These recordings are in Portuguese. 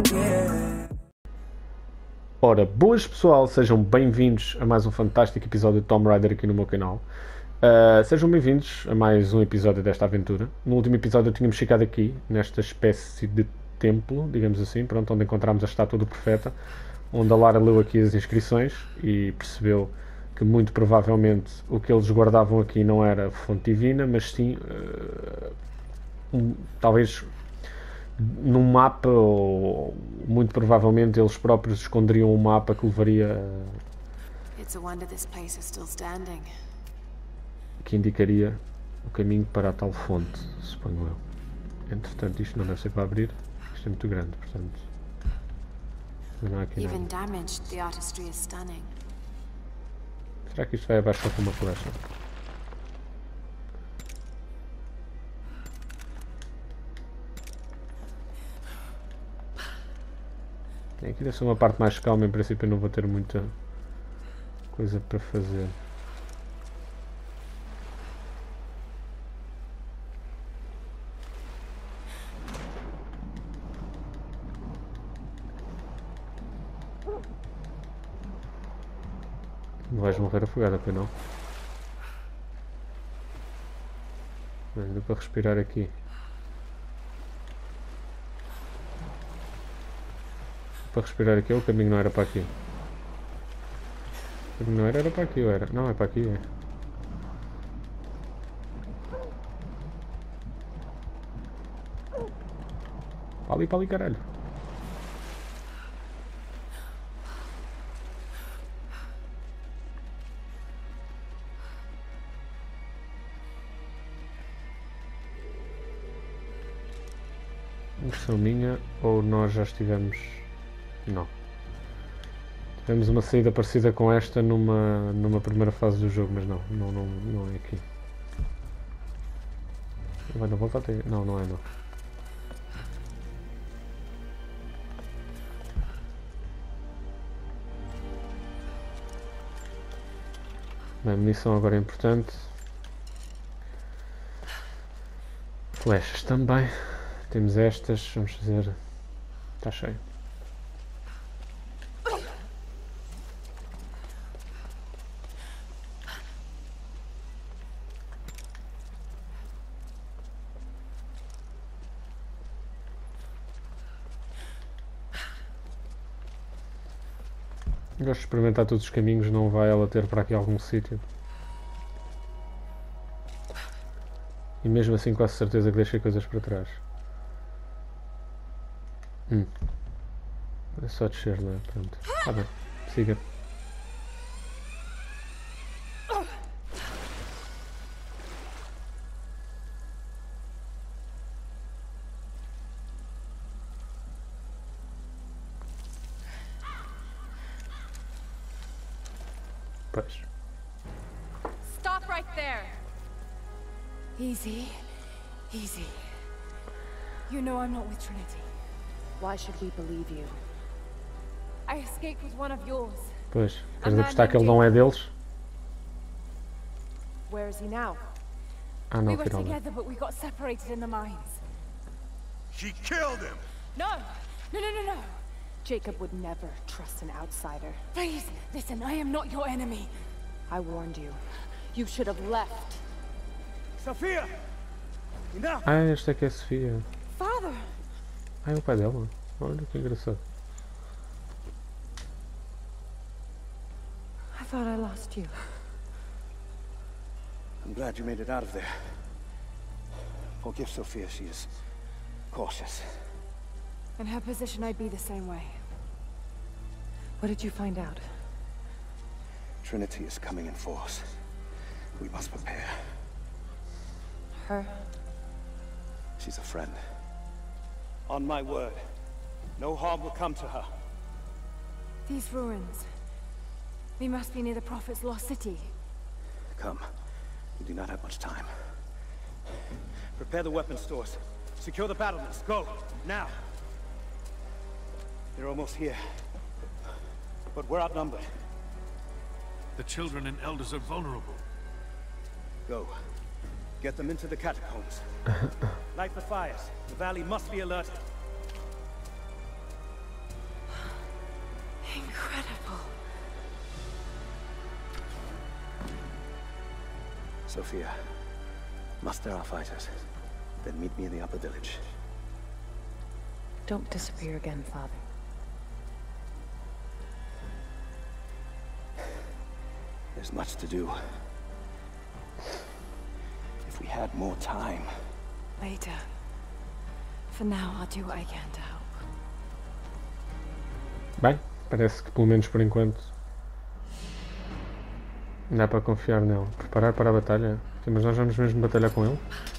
Ora, boas pessoal, sejam bem-vindos a mais um fantástico episódio de Tomb Raider aqui no meu canal. Sejam bem-vindos a mais um episódio desta aventura. No último episódio tínhamos ficado aqui, nesta espécie de templo, digamos assim, pronto, onde encontramos a estátua do profeta, onde a Lara leu aqui as inscrições e percebeu que muito provavelmente o que eles guardavam aqui não era fonte divina, mas sim, talvez num mapa, ou muito provavelmente eles próprios esconderiam um mapa que levaria, que indicaria o caminho para a tal fonte, suponho eu. Entretanto, isto não deve ser para abrir, isto é muito grande, portanto não há aqui nada. Será que isto vai abaixo com uma flecha? Aqui deve ser uma parte mais calma, em princípio eu não vou ter muita coisa para fazer. Não vais morrer afogada, pois não? Mas deu para respirar aqui. Para respirar aqui, o caminho não era para aqui. O caminho não era para aqui, ou era? Não, é para aqui, é. Para ali, caralho. Impressão minha, ou nós já estivemos... Não. Tivemos uma saída parecida com esta numa primeira fase do jogo, mas não é aqui. Vai na volta até... Não, não é não. Bem, munição agora é importante. Flechas também. Temos estas, vamos fazer... Está cheio. Gosto de experimentar todos os caminhos, não vai ela ter para aqui algum sítio. E mesmo assim quase certeza que deixei coisas para trás. É só descer, não é? Pronto. Ah, bem. Siga. Pois. Stop right there. Easy. Easy. You know I'm not with Trinity. Why should we believe you? I escaped with one of yours. Pois. Queres apostar que ele não é deles? Where is he now? Ah, não, We were afinal não. together, but we got separated in the mines. She killed him! No! No! Jacob would never trust an outsider. Please, listen, I am not your enemy. I warned you. You should have left. Sophia! Enough! Ah, esta é que é a Sofia. Father! Ah, é o pai dela. Olha que engraçado. I thought I lost you. I'm glad you made it out of there. Forgive Sophia, she is cautious. In her position, I'd be the same way. What did you find out? Trinity is coming in force. We must prepare. Her? She's a friend. On my word, no harm will come to her. These ruins. They must be near the Prophet's lost city. Come. We do not have much time. Prepare the weapon stores. Secure the battlements. Go! Now! They're almost here. But we're outnumbered. The children and elders are vulnerable. Go. Get them into the catacombs. Light the fires. The valley must be alerted. Sophia, muster our fighters. Then meet me in the upper village. Don't disappear again, Father. There's much to do. If we had more time. Later. For now, I'll do what I can to help. Bem, parece que pelo menos por enquanto dá para confiar nele. Preparar para a batalha? Sim, mas nós vamos mesmo batalhar com ele?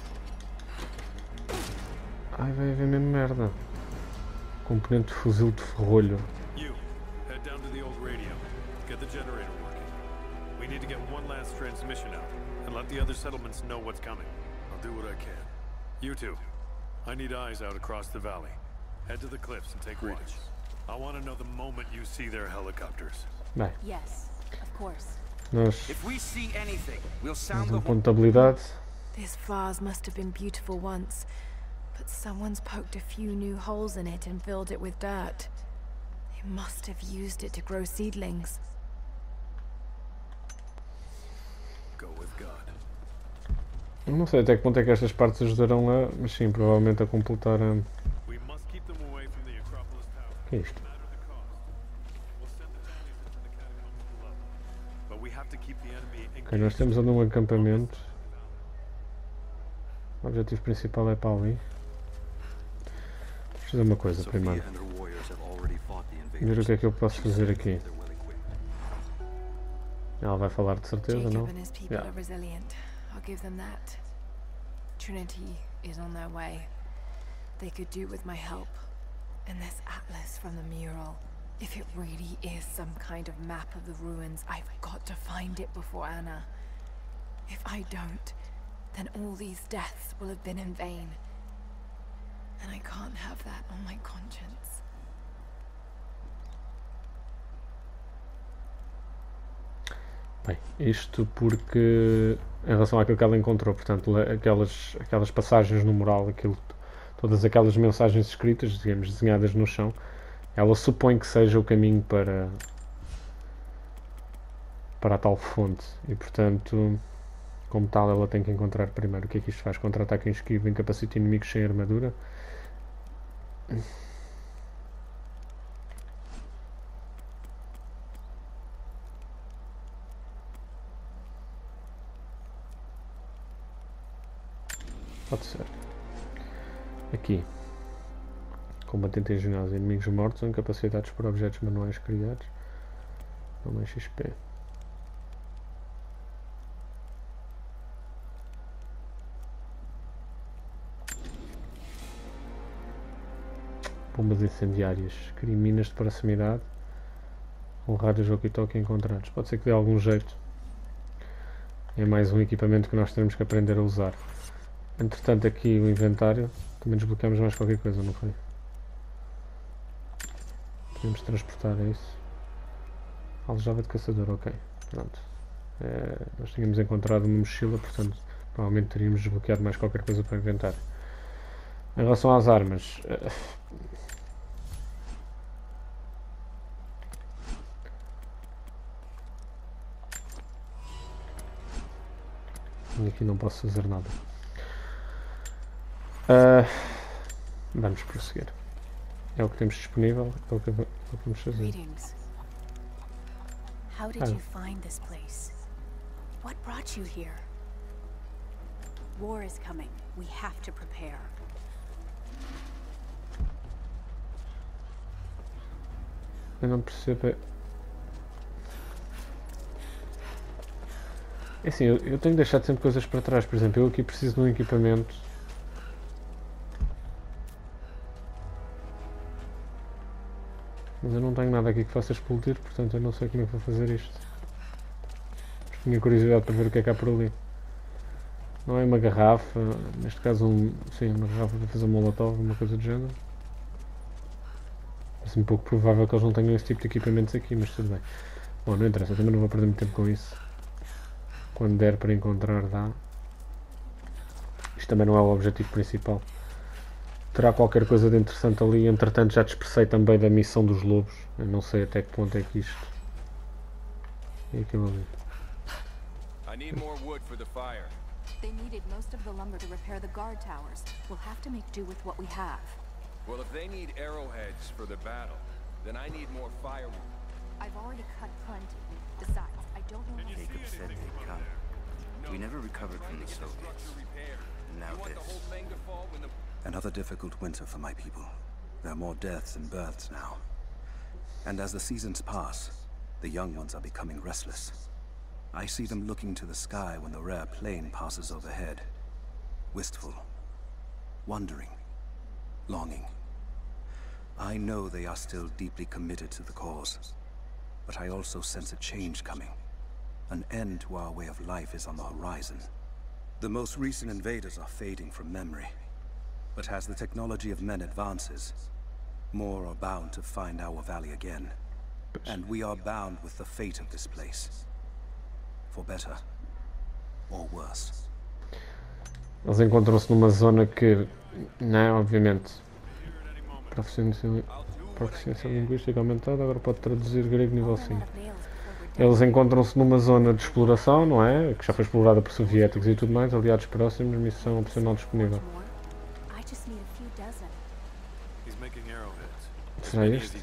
Ai, vai haver mesmo merda. Componente de fuzil de ferrolho. You, head down to the old radio. Get the generator working. We need to get one last transmission out, and let the other settlements know what's coming. I'll do what I can. You two, I need eyes out across the valley. Head to the cliffs and take watch. I want to know the moment you see their helicopters. Bem, Yes, of course. nós If we see anything, we'll temos sound the um ponto de habilidade. This vase must have been beautiful once, but someone's poked a few new holes in it and filled it with dirt. They must have used it to grow seedlings. Go with God. Eu não sei até que ponto é que estas partes ajudarão a, mas sim, provavelmente a completar a... We must keep them away from the Acropolis Tower. O que é isto? No matter the cost. We'll send the Chinese into the catacombs below. But we have to keep the enemy Ok, nós temos ali um acampamento. O objetivo principal é para ali. Vamos fazer uma coisa primeiro. and her warriors have already fought the Ver o que é que eu posso fazer aqui. Ela vai falar de certeza, Jacob não? and his people Yeah. are resilient. I'll give them that. Trinity is on their way. They could do with my help. And this atlas from the mural. If it really is some kind of map of the ruins, I've got to find it before Anna. If I don't, then all these deaths will have been in vain. And I can't have that on my conscience. Bem, isto porque em relação àquilo que ela encontrou, portanto, aquelas passagens no mural, todas aquelas mensagens escritas, digamos, desenhadas no chão, ela supõe que seja o caminho para a tal fonte e, portanto, como tal, ela tem que encontrar primeiro o que é que isto faz. Contra-ataque em esquivo, incapacita inimigos sem armadura. Pode ser. Aqui. Combatente em ginásio. Inimigos mortos ou incapacitados por objetos manuais criados. Não mais XP. Bombas incendiárias. Cria minas de proximidade. Com rádios walkie-talkie encontrados. Pode ser que dê algum jeito. É mais um equipamento que nós temos que aprender a usar. Entretanto, aqui o inventário. Também desbloqueamos mais qualquer coisa, não foi? Podemos transportar, é isso? Aljava de caçador, ok. Pronto. Nós tínhamos encontrado uma mochila, portanto, provavelmente teríamos desbloqueado mais qualquer coisa para o inventário. Em relação às armas. Aqui não posso fazer nada. Vamos prosseguir. É o que temos disponível, é o que vamos fazer. Greetings. How did you find this place? What brought you here? War is coming. We have to prepare. Eu não percebo. É assim, eu tenho deixado sempre coisas para trás. Por exemplo, eu aqui preciso de um equipamento. Mas eu não tenho nada aqui que faça explodir, portanto eu não sei como é que vou fazer isto. Mas tinha curiosidade para ver o que é que há por ali. Não é uma garrafa, neste caso uma garrafa para fazer um molotov, uma coisa do género. Parece um pouco provável que eles não tenham esse tipo de equipamentos aqui, mas tudo bem. Bom, não interessa, eu também não vou perder muito tempo com isso. Quando der para encontrar, dá. Isto também não é o objetivo principal. Terá qualquer coisa de interessante ali. Entretanto, já dispersei também da missão dos lobos. Eu não sei até que ponto é que isto é aquilo ali. I need more wood for the fire. They needed most of the lumber to repair the guard towers. We'll have to make do with what we have. Well, if they need arrowheads for the battle, then I need more firewood. I've already cut plenty. Besides, I don't know. Jacob said they'd come. We never recovered from the Soviets. And now this. Another difficult winter for my people. There are more deaths than births now. And as the seasons pass, the young ones are becoming restless. I see them looking to the sky when the rare plane passes overhead. Wistful. Wondering. Longing. I know they are still deeply committed to the cause. But I also sense a change coming. An end to our way of life is on the horizon. The most recent invaders are fading from memory. But as the technology of men advances, more are bound to find our valley again. And we are bound with the fate of this place. For better or worse. Eles encontram-se numa zona que, não, obviamente, proficiência linguística aumentada, agora pode traduzir grego nível 5. Eles encontram-se numa zona de exploração, não é? Que já foi explorada por soviéticos e tudo mais, aliados próximos, missão opcional disponível. Será este?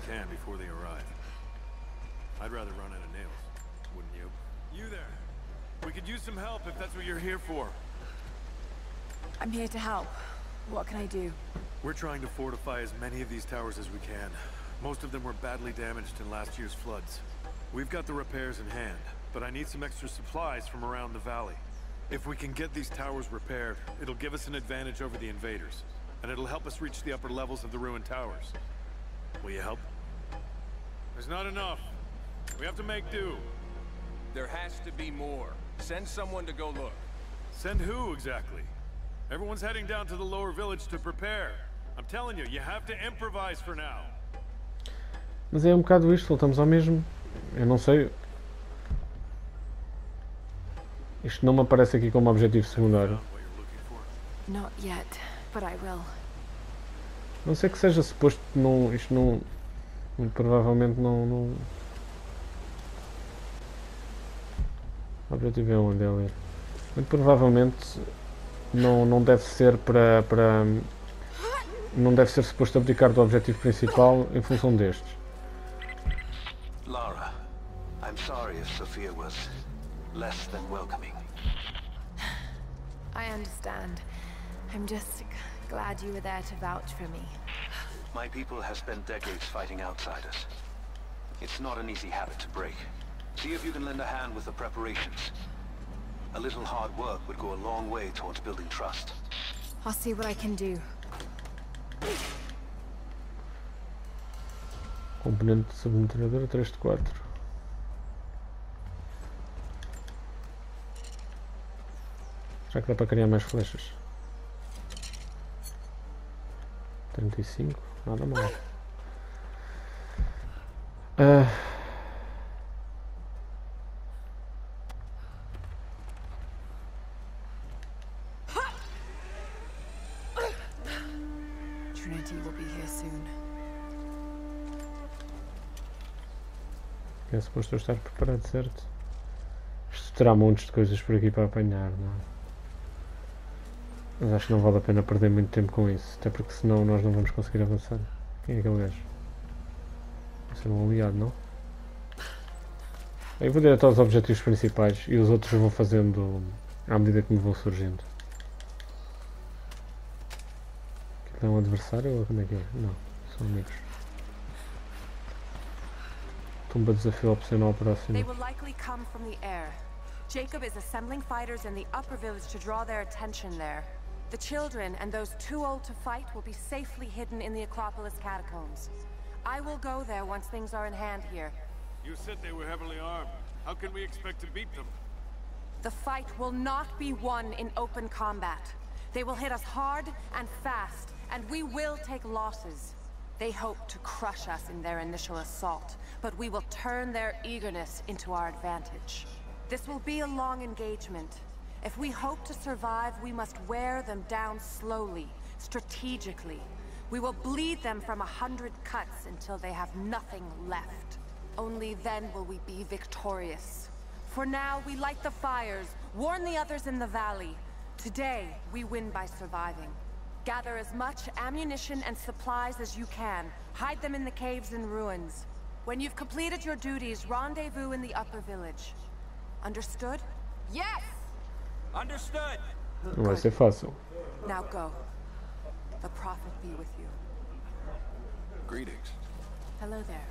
I'd rather run out of nails, wouldn't you? You there! We could use some help if that's what you're here for. I'm here to help. What can I do? We're trying to fortify as many of these towers as we can. Most of them were badly damaged in last year's floods. We've got the repairs in hand, but I need some extra supplies from around the valley. If we can get these towers repaired, it'll give us an advantage over the invaders, and it'll help us reach the upper levels of the ruined towers. Will you help? There's not enough. We have to make do. There has to be more. Send someone to go look. Send who, exactly? Everyone's heading down to the lower village to prepare. I'm telling you, you have to improvise for now. Mas é bocado isto, voltamos ao mesmo. Eu não sei. Isto não me aparece aqui como objetivo secundário. Not yet, but I will. Não sei que seja suposto não, isto não. Muito provavelmente não. O objetivo é onde ele. Muito provavelmente não deve ser para. Não deve ser suposto abdicar do objetivo principal em função destes. Lara, I'm sorry if Sophia was less than welcoming. I understand. I'm just glad you were there to vouch for me. My people have spent decades fighting outsiders. It's not an easy habit to break. See if you can lend a hand with the preparations. A little hard work would go a long way towards building trust. I'll see what I can do. Componente de submetralhadora 3 de 4. Será que dá para criar mais flechas? 35, nada mal. Trinity will be here soon. É suposto eu estar preparado, certo? Isto terá montes de coisas por aqui para apanhar, não é? Mas acho que não vale a pena perder muito tempo com isso, até porque senão nós não vamos conseguir avançar. Quem é aquele gajo? Vai ser um aliado, não? Eu vou direto aos objetivos principais e os outros vou fazendo à medida que me vão surgindo. Aquilo é um adversário ou como é que é? Não, são amigos. Tumba desafio opcional próximo. They will likely come from the air. Jacob is assembling fighters in the upper village to draw their attention there. The children and those too old to fight will be safely hidden in the Acropolis catacombs. I will go there once things are in hand here. You said they were heavily armed. How can we expect to beat them? The fight will not be won in open combat. They will hit us hard and fast, and we will take losses. They hope to crush us in their initial assault, but we will turn their eagerness into our advantage. This will be a long engagement. If we hope to survive, we must wear them down slowly, strategically. We will bleed them from 100 cuts until they have nothing left. Only then will we be victorious. For now, we light the fires, warn the others in the valley. Today, we win by surviving. Gather as much ammunition and supplies as you can. Hide them in the caves and ruins. When you've completed your duties, rendezvous in the upper village. Understood? Yes! Understood! Não vai ser fácil. Now go. The Prophet be with you. Greetings. Hello there.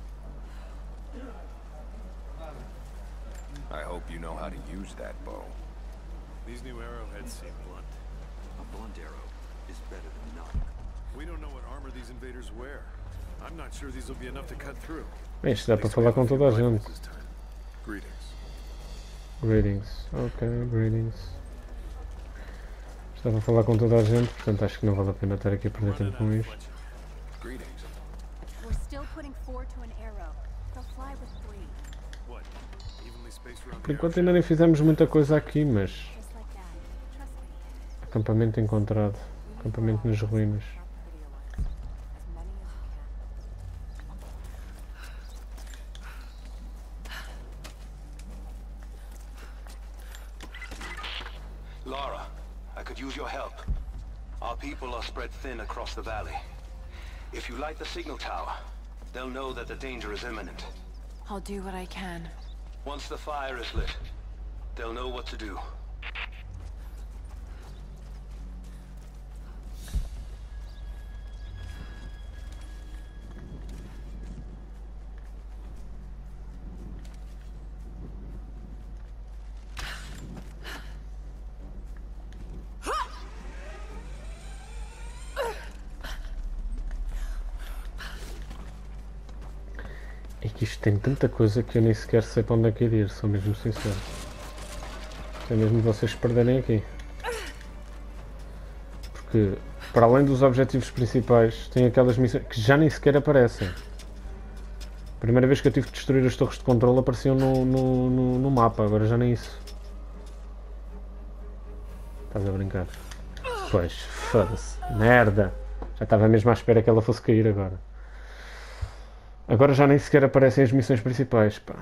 I hope you know how to use that bow. These new arrowheads seem blunt. A blunt arrow is better than none. We don't know what armor these invaders wear. I'm not sure these will be enough to cut through. Bem, isto dá para falar com toda a gente. Greetings. Greetings. Ok, greetings. Isto dá para falar com toda a gente, portanto acho que não vale a pena estar aqui a perder tempo com isto. Greetings. We're still putting 4 to an arrow. They'll fly with 3. What? Evenly spaced around Por enquanto ainda nem fizemos muita coisa aqui, mas... Just like that. Trust me. Acampamento encontrado. Acampamento nas ruínas. Lara, I could use your help. Our people are spread thin across the valley. If you light the signal tower, they'll know that the danger is imminent. I'll do what I can. Once the fire is lit, they'll know what to do. É que isto tem tanta coisa que eu nem sequer sei para onde é que ir, sou mesmo sincero. É mesmo vocês se perderem aqui. Porque, para além dos objetivos principais, tem aquelas missões que já nem sequer aparecem. A primeira vez que eu tive que destruir as torres de controle apareciam no mapa, agora já nem isso. Estás a brincar? Pois, foda-se. Merda! Já estava mesmo à espera que ela fosse cair agora. Agora já nem sequer aparecem as missões principais, pá.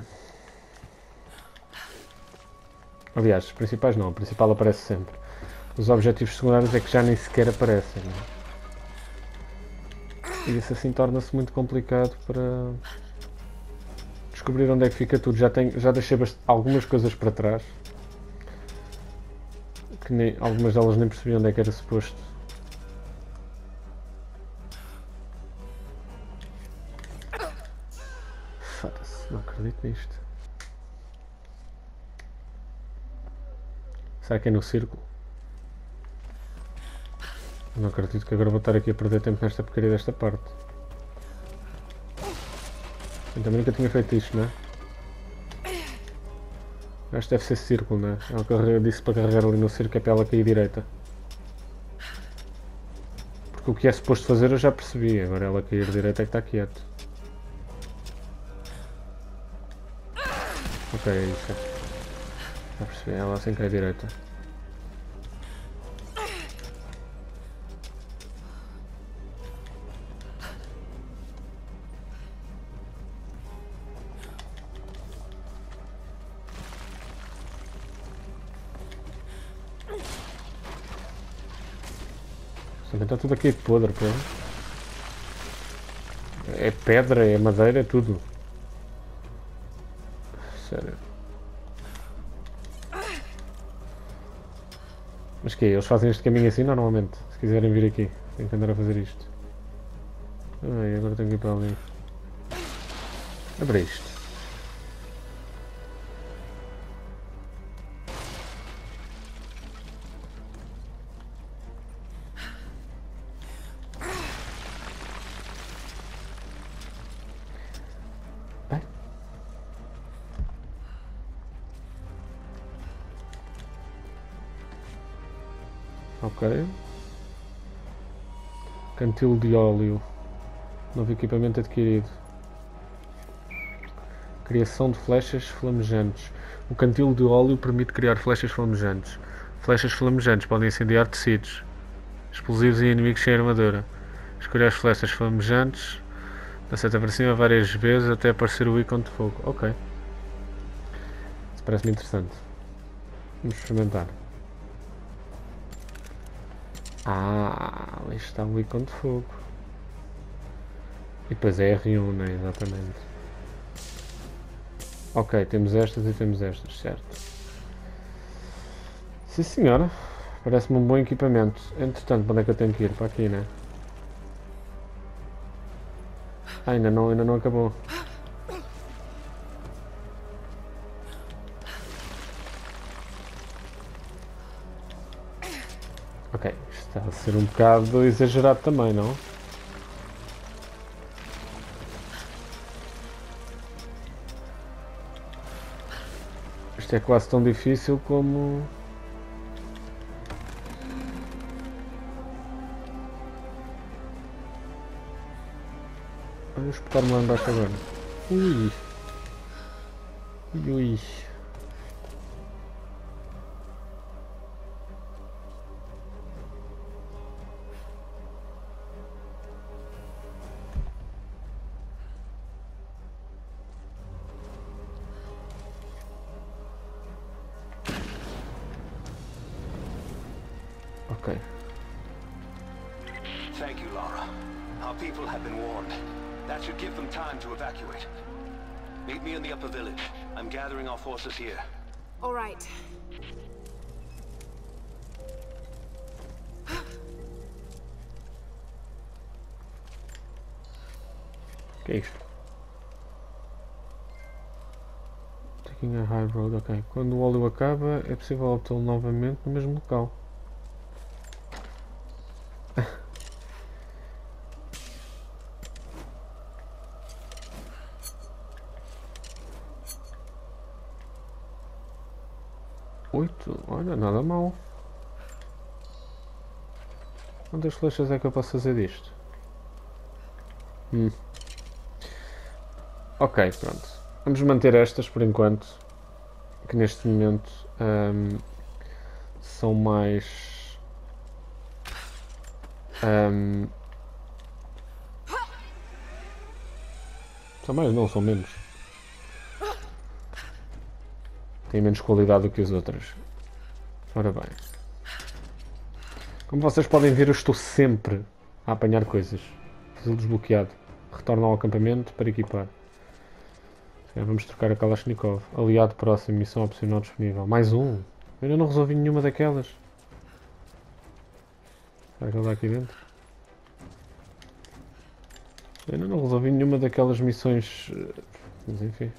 Aliás, as principais não, a principal aparece sempre. Os objetivos secundários é que já nem sequer aparecem, não é? E isso assim torna-se muito complicado para descobrir onde é que fica tudo. Já deixei algumas coisas para trás. Que algumas delas nem percebi onde é que era suposto. Foda-se, não acredito nisto. Será que é no círculo? Não acredito que agora vou estar aqui a perder tempo nesta porcaria desta parte. Eu também nunca tinha feito isto, não é? Acho que deve ser círculo, não é? Ela disse para carregar ali no círculo é para ela cair direita. Porque o que é suposto fazer eu já percebi, agora ela cair direita é que está quieto. Ok, é isso. Já percebi, ela assim cai direita. Também está tudo aqui podre, pô. É pedra, é madeira, é tudo. Sério. Mas que é? Eles fazem este caminho assim normalmente? Se quiserem vir aqui, tem que andar a fazer isto. Ai, agora tenho que ir para ali. Abre isto. Ok. Cantil de óleo. Novo equipamento adquirido. Criação de flechas flamejantes. O cantil de óleo permite criar flechas flamejantes. Flechas flamejantes podem incendiar tecidos, explosivos e inimigos sem armadura. Escolher as flechas flamejantes da seta para cima várias vezes até aparecer o ícone de fogo. Ok. parece-me interessante. Vamos experimentar. Ah, ali está o ícone de fogo. E depois é R1, né? Exatamente. Ok, temos estas e temos estas, certo. Sim senhora, parece-me um bom equipamento. Entretanto, para onde é que eu tenho que ir? Para aqui, né? Ah, ainda não acabou. Ok, isto está a ser um bocado exagerado também, não? Isto é quase tão difícil como... Olha, eu espetar-me lá embaixo agora. Ui. Ui. Ok. Thank you, Lara. Our people have been warned. That should give them time to evacuate. Meet me in the upper village. I'm gathering our forces here. All right. O que é isto? Taking a high road, ok. Quando o óleo acaba, é possível obtê-lo novamente no mesmo local. Oito, olha, nada mal. Quantas flechas é que eu posso fazer disto? Ok, pronto. Vamos manter estas por enquanto, que neste momento são mais... são mais, não, são menos. Têm menos qualidade do que as outras. Ora bem. Como vocês podem ver, eu estou sempre a apanhar coisas. Fazê-lo desbloqueado. Retorno ao acampamento para equipar. Vamos trocar a Kalashnikov. Aliado próximo, missão opcional disponível. Mais um? Eu ainda não resolvi nenhuma daquelas. Será que ele está aqui dentro? Eu ainda não resolvi nenhuma daquelas missões. Mas enfim.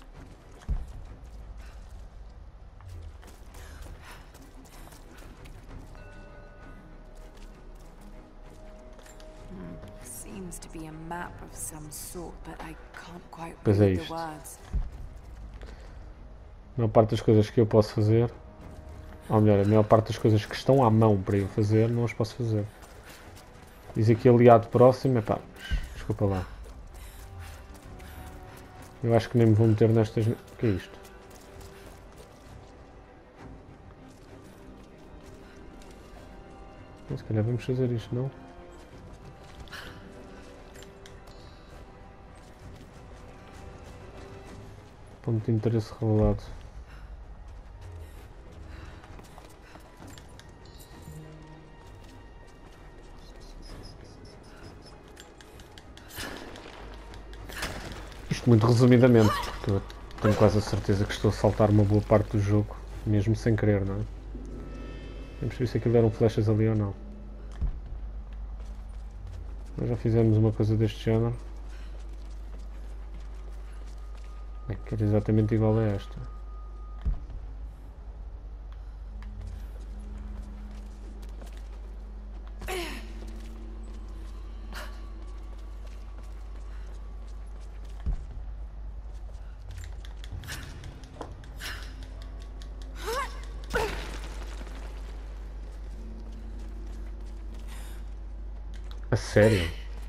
Seems to be a map of some sort, but I can't quite Pois é read the isto. words. A maior parte das coisas que eu posso fazer, ou melhor, a maior parte das coisas que estão à mão para eu fazer, não as posso fazer. Diz aqui aliado próximo, epá, desculpa lá. Eu acho que nem me vou meter nestas... O que é isto? Se calhar vamos fazer isto, não? Ponto de interesse revelado. Isto muito resumidamente, porque eu tenho quase a certeza que estou a saltar uma boa parte do jogo, mesmo sem querer, não é? Vamos ver se aquilo eram flechas ali ou não. Nós já fizemos uma coisa deste género. É que era exatamente igual a esta. A sério?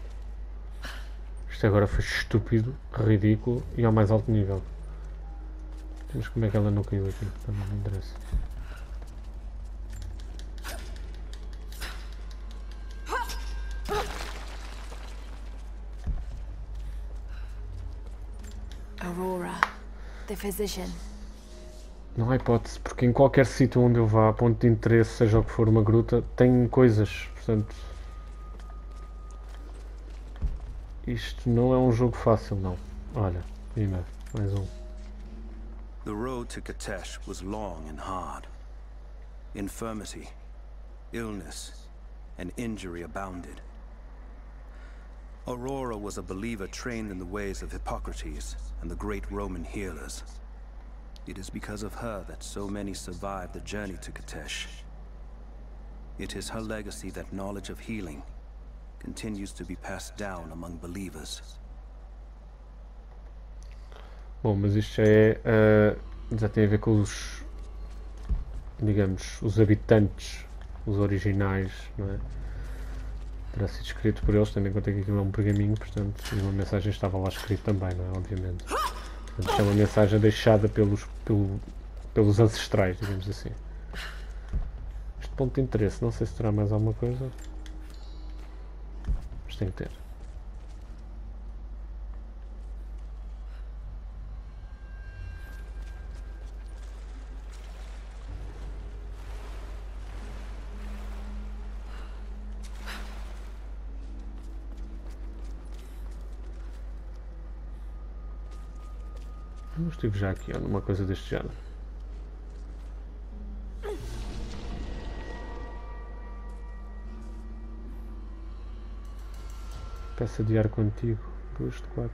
Isto agora foi estúpido, ridículo e ao mais alto nível. Mas como é que ela não caiu aqui? Também não interessa. Aurora, the physician. Não há hipótese, porque em qualquer sítio onde eu vá, ponto de interesse, seja o que for uma gruta, tem coisas, portanto... Isto não é um jogo fácil, não. Olha, ainda, mais um. The road to Katesh was long and hard. Infirmity, illness, and injury abounded. Aurora was a believer trained in the ways of Hippocrates and the great Roman healers. It is because of her that so many survived the journey to Katesh. It is her legacy that knowledge of healing continues to be passed down among believers. Bom, mas isto já tem a ver com os, digamos, os habitantes, os originais, não é? Terá sido escrito por eles, tendo em conta que aquilo é um pergaminho, portanto, e uma mensagem estava lá escrita também, não é? Obviamente. Portanto, isto é uma mensagem deixada pelos ancestrais, digamos assim. Este ponto de interesse, não sei se terá mais alguma coisa, mas tem que ter. Eu estive já aqui, numa coisa deste género. Peça de arco antigo, 2 de 4.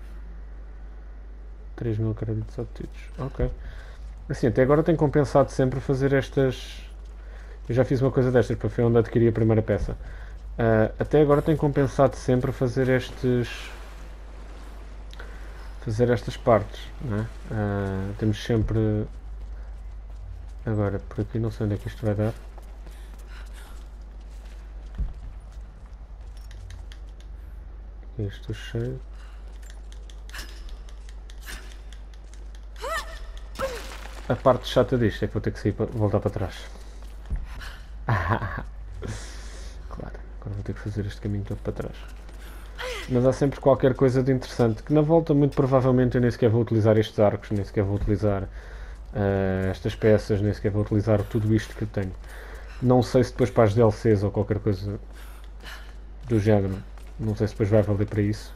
3.000 créditos obtidos. Ok. Assim, até agora tenho compensado sempre fazer estas... Eu já fiz uma coisa destas, para foi onde adquiri a primeira peça. Até agora tenho compensado sempre fazer estas partes, não é? Temos sempre... Agora, por aqui não sei onde é que isto vai dar. Aqui estou cheio. A parte chata disto é que vou ter que sair voltar para trás. Claro, agora vou ter que fazer este caminho todo para trás. Mas há sempre qualquer coisa de interessante, que na volta muito provavelmente eu nem sequer vou utilizar estes arcos, nem sequer vou utilizar estas peças, nem sequer vou utilizar tudo isto que eu tenho. Não sei se depois para as DLCs ou qualquer coisa do género, não sei se depois vai valer para isso,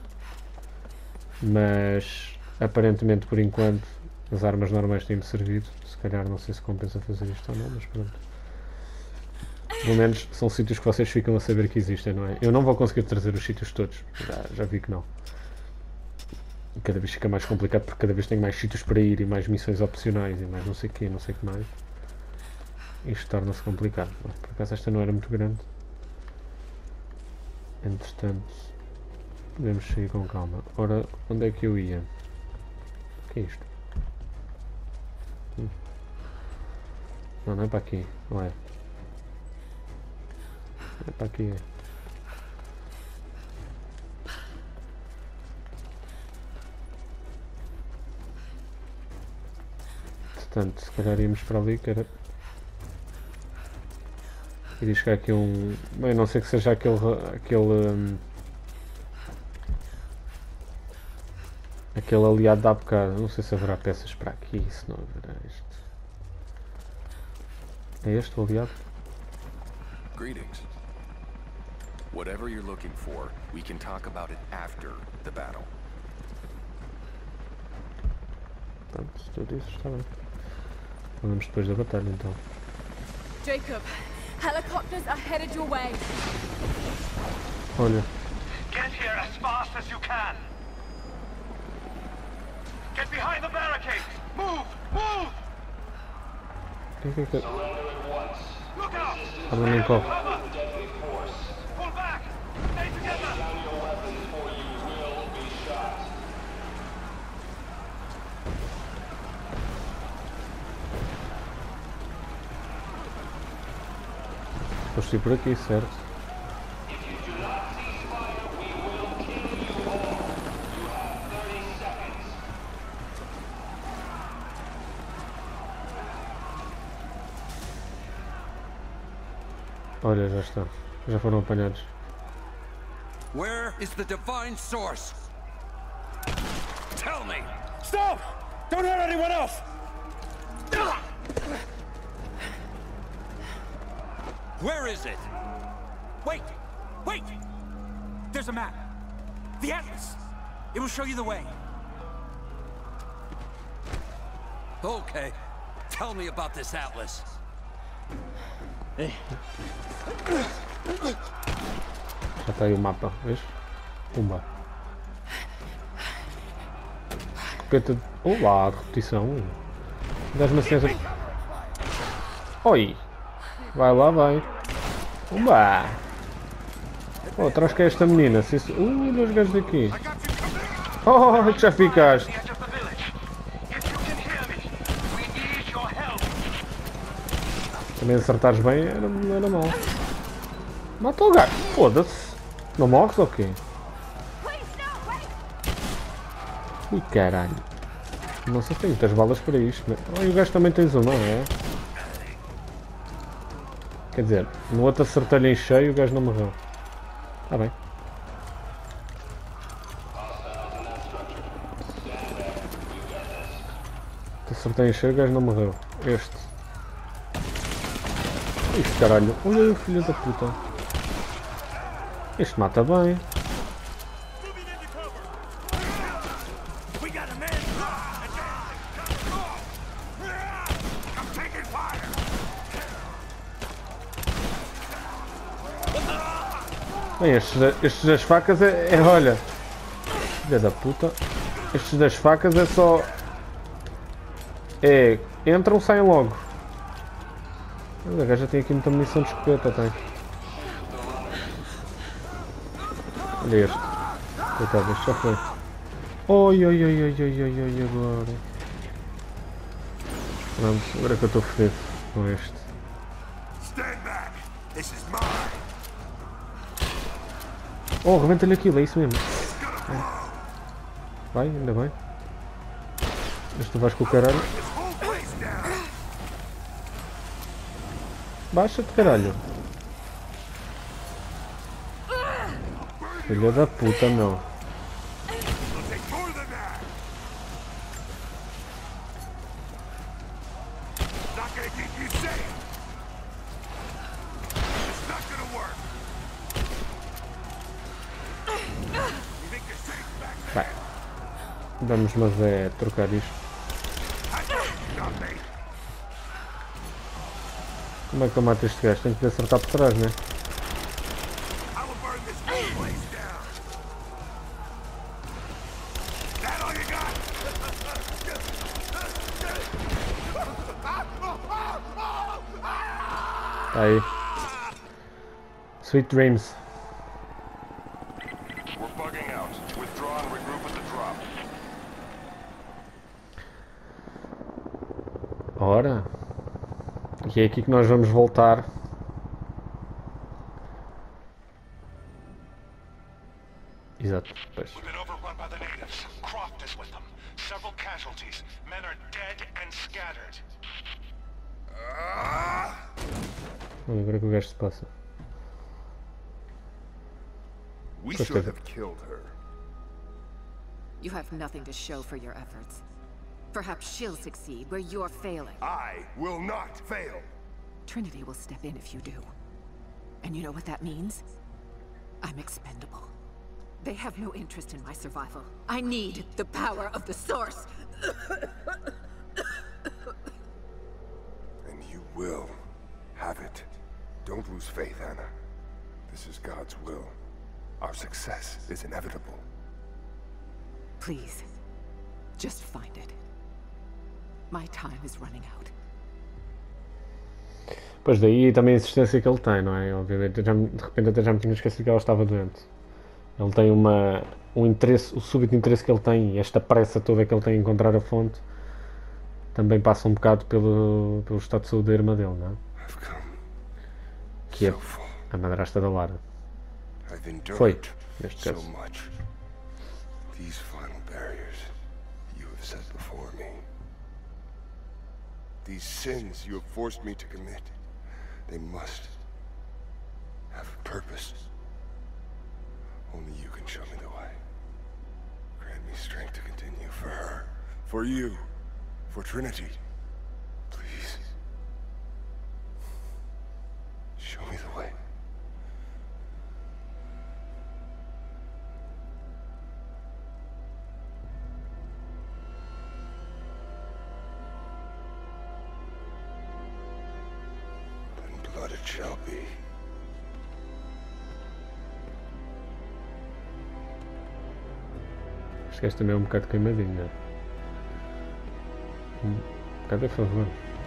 mas aparentemente por enquanto as armas normais têm-me servido. Se calhar não sei se compensa fazer isto ou não, mas pronto. Pelo menos são sítios que vocês ficam a saber que existem, não é? Eu não vou conseguir trazer os sítios todos, já vi que não. E cada vez fica mais complicado porque cada vez tenho mais sítios para ir e mais missões opcionais e mais não sei o que, não sei o que mais. Isto torna-se complicado. Por acaso esta não era muito grande. Entretanto, podemos seguir com calma. Ora, onde é que eu ia? O que é isto? Não, não é para aqui, não é? É para aqui. Portanto, se calhar íamos para ali, que era... E diz que há aqui um... Bem, não sei que seja aquele aliado de há bocado. Não sei se haverá peças para aqui, se não haverá isto. É este o aliado? Greetings. Whatever you're looking for, we can talk about it after the battle. Pronto, se tu dizes, está bem. Vamos depois da batalha, então. Jacob, helicopters are headed your way. Olha. Get here as fast as you can. Get behind the barricades. Move, move. Que... Look out. Habla nem corre. Pull back. Stay together. Posso ir por aqui, certo? Olha, já está. Já foram apanhados. Where is the divine source? Tell me! Stop! Don't hurt anyone else. Where is it? Wait! Wait! There's a map. The Atlas. It will show you the way. Okay. Tell me about this Atlas. Já está aí o mapa, vês? Pumba. Escopeta de... Olá, repetição. Dás-me a ciência. Oi! Vai lá, vai. Pumba! Oh, atrás que é esta menina. Dois gajos daqui. Oh, que já ficaste. Também acertares bem não era mal. Mata o gajo. Foda-se. Não morres ou quê? Ui, caralho. Não sei se tem muitas balas para isto. Né? Oh, e o gajo também tens uma, não é? Quer dizer, no outro acertei-lhe em cheio e o gajo não morreu. Está bem. Acertei em cheio e o gajo não morreu. Este. Isto, caralho. Olha o filho da puta. Este mata bem. Bem, estes das facas olha. Filha da puta. Estes das facas é só... entram, saem logo. A gaja tem aqui muita munição de escopeta, tem. Olha este. Coitado, este já foi. Oi, oi, oi, oi, oi, oi, oi, agora. Pronto, agora que eu estou fodido com este. Oh, rebenta-lhe aquilo, é isso mesmo. Vai, ainda bem. Este tu vais com o caralho. Baixa-te, caralho. Filha da puta, meu. Vai. Vamos, mas é trocar isto. Como é que eu mato este gajo? Tenho que acertar por trás, né? Tá aí. Sweet dreams. Ora. E é aqui que nós vamos voltar. Exato. Pois. Agora que o gajo se passa. We should have killed her. You have nothing to show for your efforts. Perhaps she'll succeed where you're failing. I will not fail. Trinity will step in if you do. And you know what that means? I'm expendable. They have no interest in my survival. I need the power of the Source. And you will have it. Don't lose faith, Anna. This is God's will. Our success is inevitable. Please, just find it. My time is running out. Pois daí também a insistência que ele tem, não é? Obviamente, de repente até já me tinha esquecido que ela estava doente. Ele tem um interesse, o súbito interesse que ele tem, e esta pressa toda que ele tem em encontrar a fonte, também passa um bocado pelo estado de saúde da irmã dele, não é? Que é a madrasta da Lara. Foi, neste caso. These final barriers you have set before me. These sins you have forced me to commit, they must have a purpose. Only you can show me the way. Grant me strength to continue for her, for you, for Trinity. Please. Show me the way. Then blood it shall be. Acho que este também é um bocado queimadinho, não é? Um bocado a favor.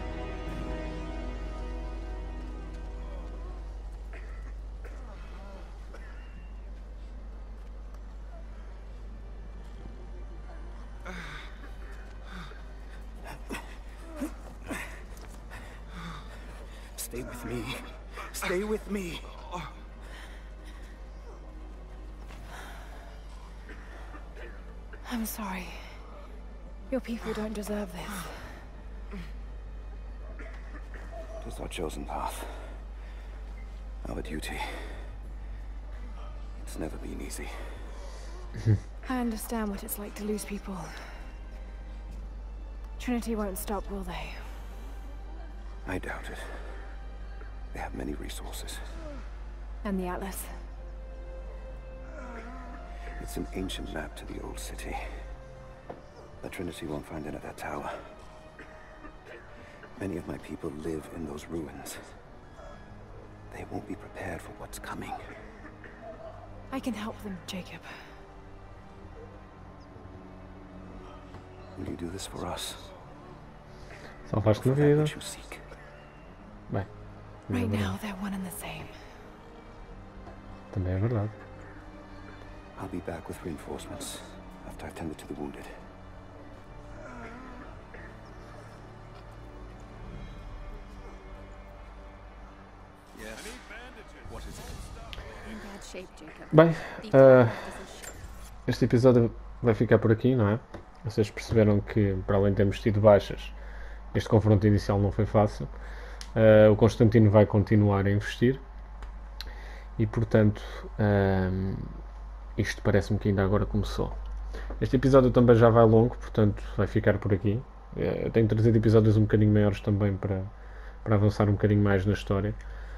Stay with me. Stay with me. I'm sorry. Your people don't deserve this. It is our chosen path. Our duty. It's never been easy. I understand what it's like to lose people. Trinity won't stop, will they? I doubt it. They have many resources. And the Atlas? It's an ancient map to the old city. The Trinity won't find it at that tower. Many of my people live in those ruins. They won't be prepared for what's coming. I can help them, Jacob. Will you do this for us? Salvaste-me a vida. What you seek? Bem, Right now, they're one and the same. também é verdade. I'll be back with reinforcements after I've tended to the wounded. In bad shape, Jacob. Bem, este episódio vai ficar por aqui, não é? Vocês perceberam que, para além de termos tido baixas, este confronto inicial não foi fácil. O Constantino vai continuar a investir e, portanto, isto parece-me que ainda agora começou. Este episódio também já vai longo, portanto vai ficar por aqui. Eu tenho trazido episódios um bocadinho maiores também para avançar um bocadinho mais na história.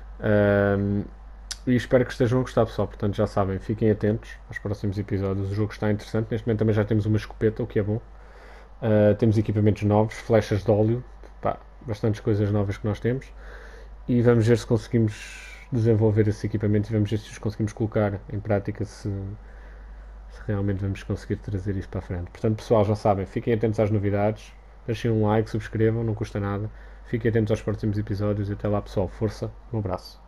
E espero que estejam a gostar, pessoal. Portanto, já sabem, fiquem atentos aos próximos episódios. O jogo está interessante. Neste momento também já temos uma escopeta, o que é bom. Temos equipamentos novos, flechas de óleo, bastantes coisas novas que nós temos. E vamos ver se conseguimos desenvolver esse equipamento e vamos ver se os conseguimos colocar em prática, se realmente vamos conseguir trazer isso para a frente. Portanto, pessoal, já sabem, fiquem atentos às novidades, deixem um like, subscrevam, não custa nada. Fiquem atentos aos próximos episódios e até lá, pessoal, força, um abraço.